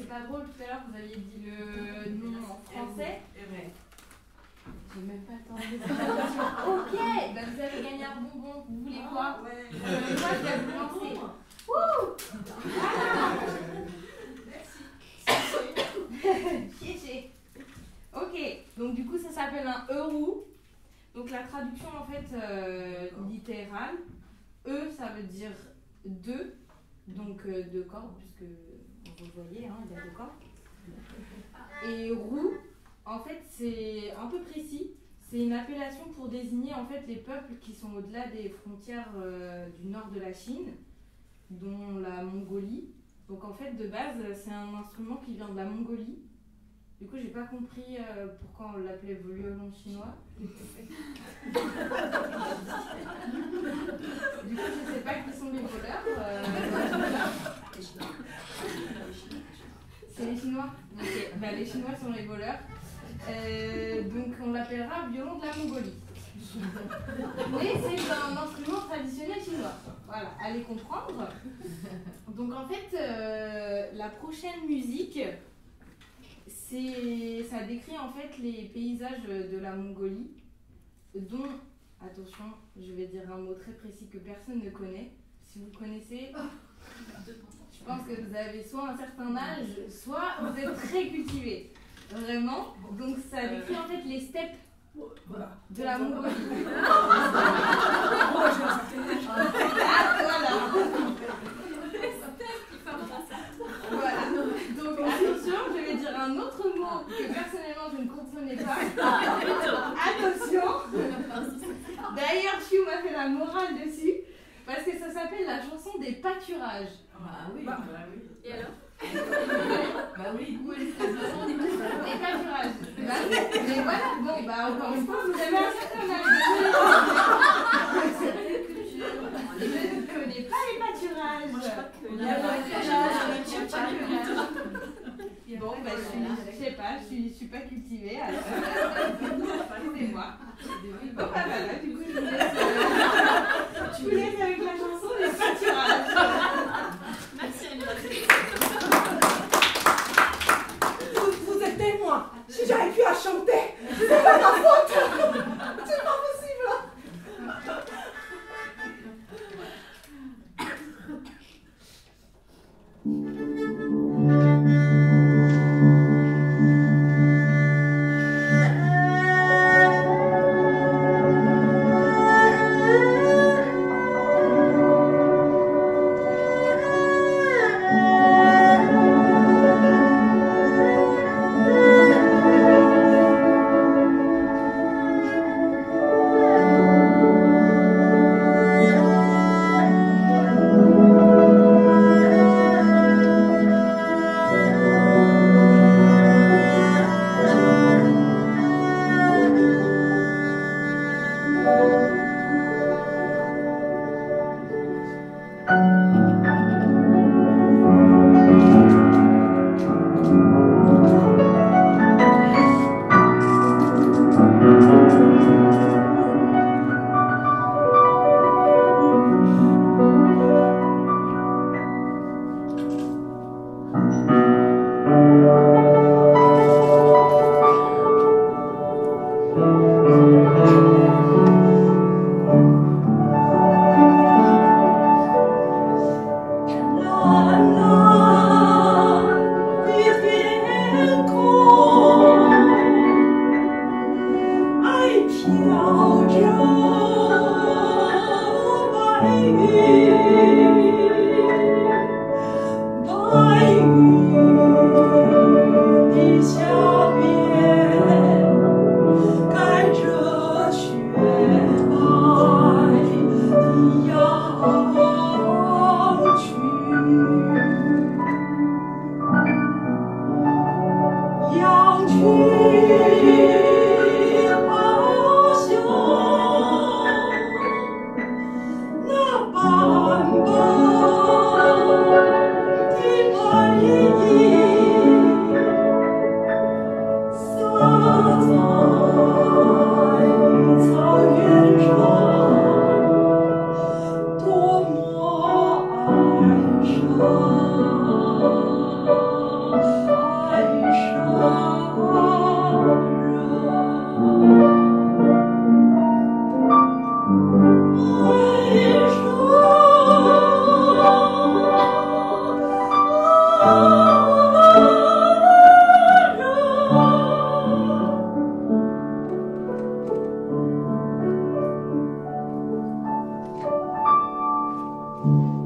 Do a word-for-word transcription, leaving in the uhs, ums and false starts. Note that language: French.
pas drôle, tout à l'heure vous aviez dit le nom en français. J'ai même pas le temps de dire. Ok, bah vous avez gagné un bonbon. Vous voulez quoi? Ouais. euh, Moi je vais vous lancer. Wouh. Merci. Ok, donc du coup ça s'appelle un eurou. Donc la traduction en fait euh, littérale, E ça veut dire deux, donc euh, deux cordes, puisque vous voyez, hein, il y a deux cordes. Et roux, en fait c'est un peu précis, c'est une appellation pour désigner en fait les peuples qui sont au-delà des frontières euh, du nord de la Chine, dont la Mongolie. Donc en fait de base c'est un instrument qui vient de la Mongolie. Du coup, j'ai pas compris euh, pourquoi on l'appelait violon chinois. Du coup, je sais pas qui sont les voleurs. Euh... C'est les Chinois. Okay. Bah, les Chinois sont les voleurs. Euh, donc, on l'appellera violon de la Mongolie. Mais c'est un instrument traditionnel chinois. Voilà, allez comprendre. Donc, en fait, euh, la prochaine musique. Ça décrit en fait les paysages de la Mongolie, dont, attention, je vais dire un mot très précis que personne ne connaît. Si vous connaissez, je pense que vous avez soit un certain âge, soit vous êtes très cultivé. Vraiment. Donc ça décrit en fait les steppes de la Mongolie. Ah, voilà. Voilà. Donc attention, je vais dire un autre mot que personnellement je ne comprenais pas. Attention. D'ailleurs, Chiu m'a fait la morale dessus parce que ça s'appelle la chanson des pâturages. Ah oui, bah, bah oui. Et alors? Bah oui. Oui, c'est la chanson des pâturages. Des pâturages. Bah, mais voilà, bon, bah encore une fois, vous avez un certain âge. Je ne connais pas les pâturages. Moi, je crois que Il y a pas de pâturage. Bon, bah, je suis, je sais pas, je suis, je suis pas cultivée, alors c'est moi. Bon, bah voilà, du coup, je vous laisse, euh, je vous laisse avec la chanson des pâturages. Merci, Annie. Vous, vous êtes témoin. Si j'avais pu à chanter, c'est pas ma faute. C'est pas possible. Merci.